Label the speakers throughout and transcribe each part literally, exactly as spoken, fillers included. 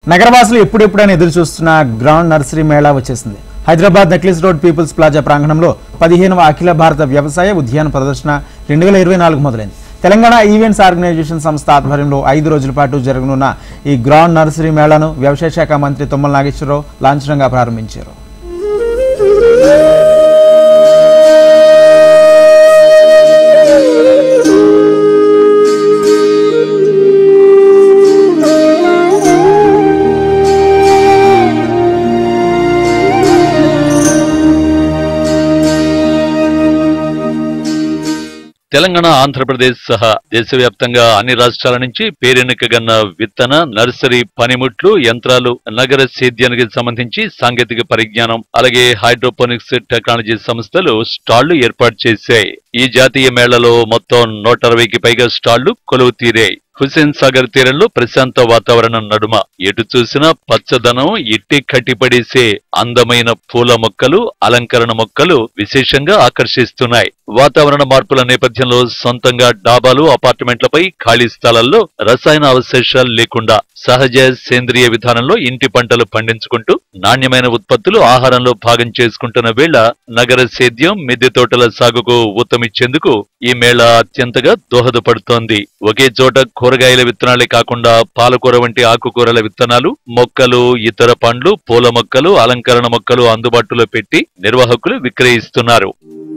Speaker 1: నగరవాసులు ఎప్పుడెప్పుడైనా ఎదురు చూస్తున్న ground nursery mela వచ్చేసింది. Hyderabad necklace road people's plaza ప్రాంగణంలో పదిహేనవ అఖిల భారత వ్యవసాయ ఉద్యాన ప్రదర్శన రెండు వేల ఇరవై నాలుగు మొదలైంది. తెలంగాణ ఈవెంట్స్ ఆర్గనైజేషన్ సంస్థ ఆధ్వర్యంలో ఐదు రోజుల పాటు జరగనున్న ఈ గ్రౌండ్ నర్సరీ మేళాను వ్యవసాయ శాఖ మంత్రి తుమ్మల నాగేశ్వరరావు లాంఛనంగా ప్రారంభించారు.
Speaker 2: తెలంగాణ, ఆంధ్రప్రదేశ్ సహా దేశవ్యాప్తంగా అన్ని రాష్ట్రాల నుంచి పేరెన్నికగన్న విత్తన, నర్సరీ పనిముట్లు, యంత్రాలు, నగర సేద్యానికి సంబంధించి సాంకేతిక పరిజ్ఞానం, అలాగే హైడ్రోపోనిక్స్ టెక్నాలజీ సంస్థలు స్టాళ్లు ఏర్పాటు చేశాయి. ఈ జాతీయ మేళలో మొత్తం నూట అరవైకి పైగా స్టాళ్లు కొలువు తీరాయి. హుస్సేన్ సాగర్ తీరంలో ప్రశాంత వాతావరణం నడుమ ఎటు చూసినా పచ్చదనం ఇట్టి కట్టిపడేసే అందమైన పూల మొక్కలు, అలంకరణ మొక్కలు విశేషంగా ఆకర్షిస్తున్నాయి. వాతావరణ మార్పుల నేపథ్యంలో సొంతంగా డాబాలు, అపార్ట్మెంట్లపై ఖాళీ స్థలాల్లో రసాయన అవశేషాలు లేకుండా సహజ సేంద్రియ విధానంలో ఇంటి పంటలు పండించుకుంటూ నాణ్యమైన ఉత్పత్తులు ఆహారంలో భాగం చేసుకుంటున్న వేళ నగర సేద్యం, మిద్దె తోటల సాగుకు ఊతమిచ్చేందుకు ఈ మేళ అత్యంతగా దోహదపడుతోంది. ఒకే చోట కూరగాయల విత్తనాలే కాకుండా పాలకూర వంటి ఆకుకూరల విత్తనాలు, మొక్కలు, ఇతర పండ్లు, పూల మొక్కలు, అలంకరణ మొక్కలు అందుబాటులో పెట్టి నిర్వాహకులు విక్రయిస్తున్నారు.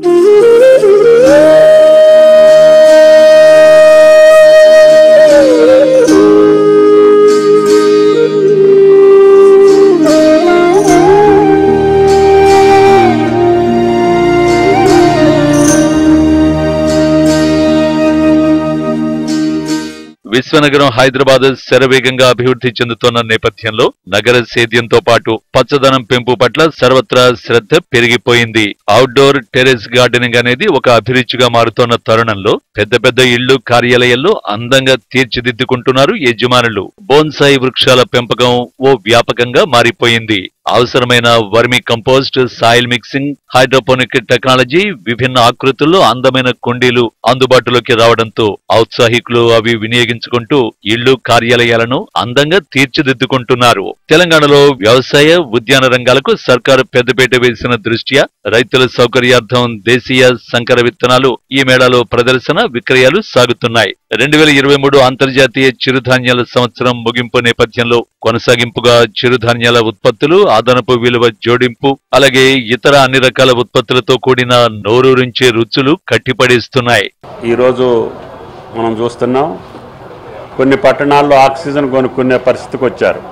Speaker 2: విశ్వనగరం హైదరాబాద్ శరవేగంగా అభివృద్ధి చెందుతున్న నేపథ్యంలో నగర సేద్యంతో పాటు పచ్చదనం పెంపు పట్ల సర్వత్రా శ్రద్ధ పెరిగిపోయింది. అవుట్డోర్ టెరెస్ గార్డెనింగ్ అనేది ఒక అభిరుచిగా మారుతోన్న తరుణంలో పెద్ద పెద్ద ఇళ్లు, కార్యాలయాల్లో అందంగా తీర్చిదిద్దుకుంటున్నారు యజమానులు. బోన్సాయి వృక్షాల పెంపకం ఓ వ్యాపకంగా మారిపోయింది. అవసరమైన vermicompost, soil mixing, hydroponic technology, విభిన్న ఆకృతుల్లో అందమైన కుండీలు అందుబాటులోకి రావడంతో ఔత్సాహికులు అవి వినియోగించుకుంటూ ఇళ్లు, కార్యాలయాలను అందంగా తీర్చిదిద్దుకుంటున్నారు. తెలంగాణలో వ్యవసాయ, ఉద్యాన రంగాలకు సర్కారు పెద్దపీట వేసిన దృష్ట్యా రైతుల సౌకర్యార్థం దేశీయ సంకర విత్తనాలు ఈ మేళాలో ప్రదర్శన, విక్రయాలు సాగుతున్నాయి. రెండు వేల ఇరవై మూడు అంతర్జాతీయ చిరుధాన్యాల సంవత్సరం ముగింపు నేపథ్యంలో కొనసాగింపుగా చిరుధాన్యాల ఉత్పత్తులు, అదనపు విలువ జోడింపు, అలాగే ఇతర అన్ని రకాల ఉత్పత్తులతో కూడిన నోరూరించే రుచులు కట్టిపడేస్తున్నాయి.
Speaker 3: ఈరోజు మనం చూస్తున్నాం, కొన్ని పట్టణాల్లో ఆక్సిజన్ కొనుక్కునే పరిస్థితికి వచ్చారు.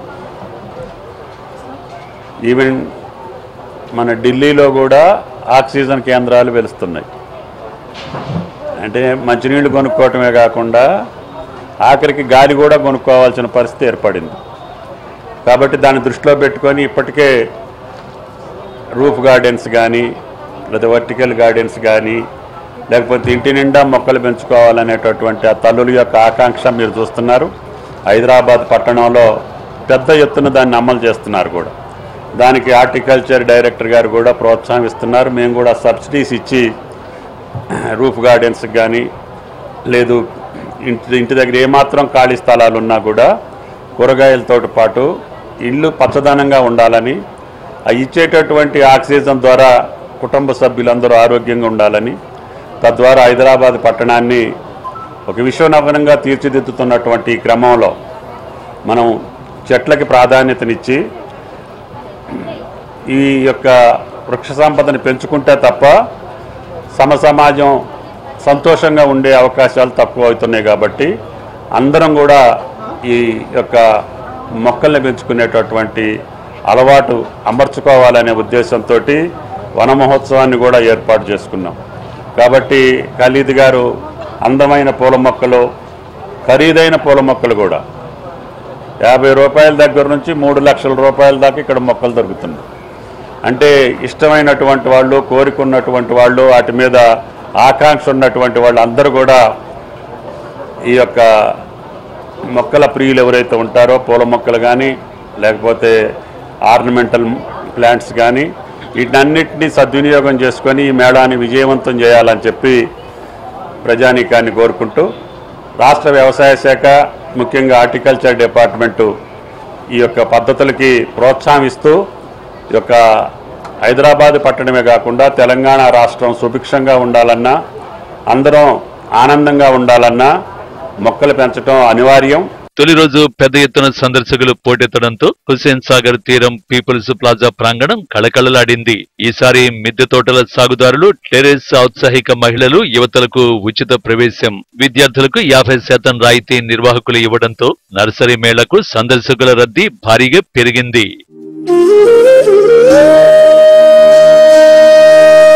Speaker 3: ఈవెన్ మన ఢిల్లీలో కూడా ఆక్సిజన్ కేంద్రాలు వెలుస్తున్నాయి. అంటే మంచినీళ్లు కొనుక్కోవటమే కాకుండా ఆఖరికి గాలి కూడా కొనుక్కోవాల్సిన పరిస్థితి ఏర్పడింది. కాబట్టి దాన్ని దృష్టిలో పెట్టుకొని ఇప్పటికే రూఫ్ గార్డెన్స్ కానీ, లేదా వర్టికల్ గార్డెన్స్ కానీ, లేకపోతే ఇంటి నిండా మొక్కలు పెంచుకోవాలనేటటువంటి ఆ తల్లుల యొక్క ఆకాంక్ష మీరు చూస్తున్నారు. హైదరాబాద్ పట్టణంలో పెద్ద ఎత్తున దాన్ని అమలు చేస్తున్నారు కూడా. దానికి హార్టికల్చర్ డైరెక్టర్ గారు కూడా ప్రోత్సాహం ఇస్తున్నారు. మేము కూడా సబ్సిడీస్ ఇచ్చి రూఫ్ గార్డెన్స్కి కానీ, లేదు ఇంటి ఇంటి దగ్గర ఏమాత్రం ఖాళీ స్థలాలు ఉన్నా కూడా కూరగాయలతో పాటు ఇల్లు పచ్చదనంగా ఉండాలని, ఆ ఇచ్చేటటువంటి ఆక్సిజన్ ద్వారా కుటుంబ సభ్యులందరూ ఆరోగ్యంగా ఉండాలని, తద్వారా హైదరాబాద్ పట్టణాన్ని ఒక విశ్వనగరంగా తీర్చిదిద్దుతున్నటువంటి క్రమంలో మనం చెట్లకి ప్రాధాన్యతనిచ్చి ఈ యొక్క వృక్ష సంపదను పెంచుకుంటే తప్ప సమ సమాజం సంతోషంగా ఉండే అవకాశాలు తక్కువ అవుతున్నాయి. కాబట్టి అందరం కూడా ఈ యొక్క మొక్కల్ని పెంచుకునేటటువంటి అలవాటు అమర్చుకోవాలనే ఉద్దేశంతో వన మహోత్సవాన్ని కూడా ఏర్పాటు చేసుకున్నాం. కాబట్టి ఖలీద్ గారు అందమైన పూల మొక్కలు, ఖరీదైన పూల మొక్కలు కూడా యాభై రూపాయల దగ్గర నుంచి మూడు లక్షల రూపాయల దాకా ఇక్కడ మొక్కలు దొరుకుతున్నాయి. అంటే ఇష్టమైనటువంటి వాళ్ళు, కోరికున్నటువంటి వాళ్ళు, వాటి మీద ఆకాంక్ష ఉన్నటువంటి వాళ్ళు అందరూ కూడా ఈ యొక్క మొక్కల ప్రియులు ఎవరైతే ఉంటారో, పూల మొక్కలు కానీ, లేకపోతే ఆర్నమెంటల్ ప్లాంట్స్ కానీ, వీటన్నిటినీ సద్వినియోగం చేసుకొని ఈ మేళాన్ని విజయవంతం చేయాలని చెప్పి ప్రజానీకాన్ని కోరుకుంటూ రాష్ట్ర వ్యవసాయ శాఖ, ముఖ్యంగా హార్టికల్చర్ డిపార్ట్మెంటు ఈ యొక్క పద్ధతులకి ప్రోత్సాహిస్తూ ఈ యొక్క హైదరాబాద్ పట్టణమే కాకుండా తెలంగాణ రాష్ట్రం సుభిక్షంగా ఉండాలన్నా, అందరం ఆనందంగా ఉండాలన్నా మొక్కలు పెంచడం అనివార్యం.
Speaker 2: తొలి రోజు పెద్ద ఎత్తున సందర్శకులు పోటెత్తడంతో హుస్సేన్ సాగర్ తీరం పీపుల్స్ ప్లాజా ప్రాంగణం కళకళలాడింది. ఈసారి మిద్దె తోటల సాగుదారులు, టెరెస్ ఔత్సాహిక మహిళలు, యువతలకు ఉచిత ప్రవేశం, విద్యార్థులకు యాభై శాతం రాయితీ నిర్వాహకులు ఇవ్వడంతో నర్సరీ మేళకు సందర్శకుల రద్దీ భారీగా పెరిగింది.